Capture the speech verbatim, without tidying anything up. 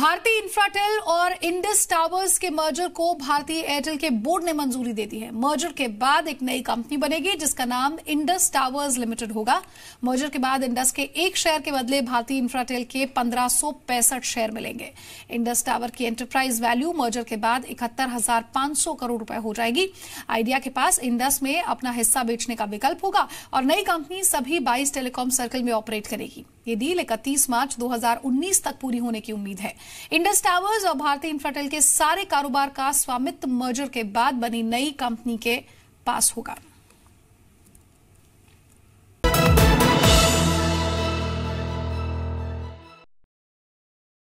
भारती इंफ्राटेल और Indus towers के merger को भारती एयरटेल के बोर्ड ने मंजूरी दे दी है। मर्जर के बाद एक नई कंपनी बनेगी जिसका नाम इंडस टावर्स लिमिटेड होगा। मर्जर के बाद इंडस के एक शेयर के बदले भारती इंफ्राटेल के पंद्रह सौ पैंसठ शेयर मिलेंगे। इंडस टावर की एंटरप्राइज वैल्यू मर्जर के बाद इकहत्तर हजार पांच सौ करोड़ रुपए हो जाएगी। आइडिया के पास इंडस में अपना हिस्सा बेचने का विकल्प होगा और नई कंपनी सभी बाईस टेलीकॉम सर्कल में ऑपरेट करेगी। ये डील इकतीस मार्च दो हज़ार उन्नीस तक पूरी होने की उम्मीद है। इंडस टावर्स और भारती इंफ्राटेल के सारे कारोबार का स्वामित्व मर्जर के बाद बनी नई कंपनी के पास होगा।